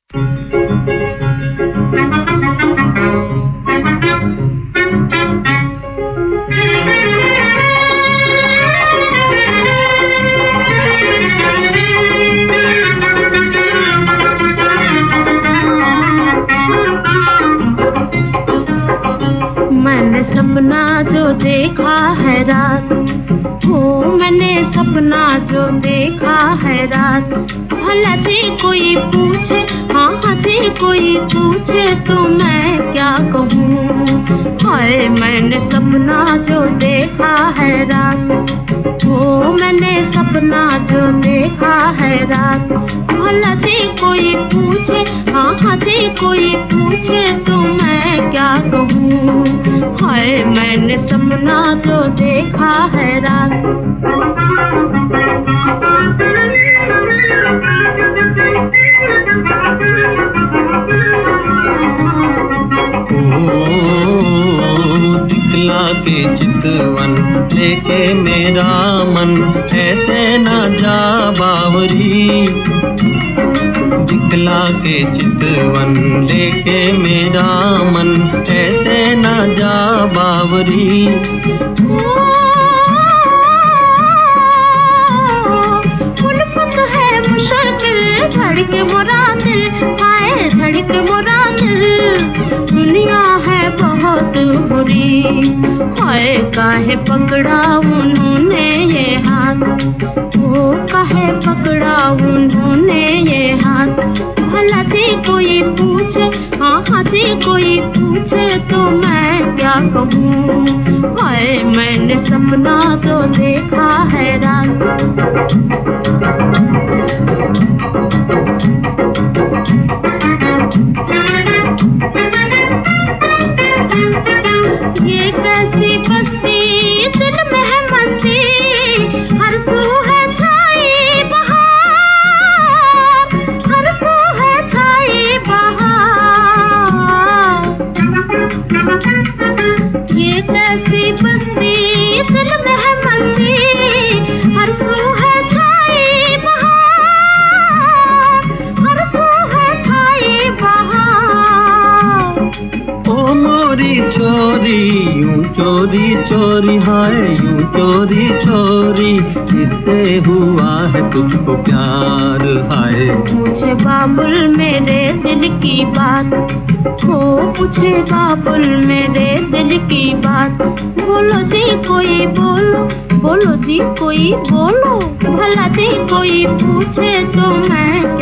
मैंने सपना जो देखा है रात, हो मैंने सपना जो देखा है रात। भला जी कोई पूछे, हाँ हाँ जी कोई पूछे तो मैं क्या कहूँ। हाय मैंने सपना जो देखा है रात, हो मैंने सपना जो देखा है रात। भला जी कोई पूछे, हाँ हाँ जी कोई पूछे तो मैं क्या कहूँ। हाय मैंने सपना जो देखा है रात। दिखला के चितवन लेके मेरा मन ऐसे ना जा बावरी। दिखला के चितवन लेके मेरा मन ऐसे ना जा बावरी। उल्फत है मुश्किल धड़के मोरा दिल, हाय धड़के मोरा दिल। दुनिया है बहुत बुरी, हाय काहे पकड़ा उन्होंने ये हाथ, वो काहे पकड़ा उन्होंने ये हाथ। भला जी कोई पूछे, हाँ हाँ जी कोई पूछे तो मैं क्या कहूँ। हाय मैंने सपना जो देखा है रात। ये कैसी बस्ती दिल में है मस्ती, हर सू है छाई बहार, हर सू है छाई बहार। ये कैसी बस्ती दिल में है मस्ती, हर सू है छाई बहार, हर सू है छाई बहार। ओ मोरी चोरी यूं चोरी चोरी, हाय यूं चोरी चोरी, किससे हुआ है तुझको प्यार। हाय पूछे बाबुल मेरे दिल की बात, हो पूछे बाबुल मेरे दिल की बात। बोलो जी कोई बोलो, बोलो जी कोई बोलो। भला जी कोई पूछे तो मैं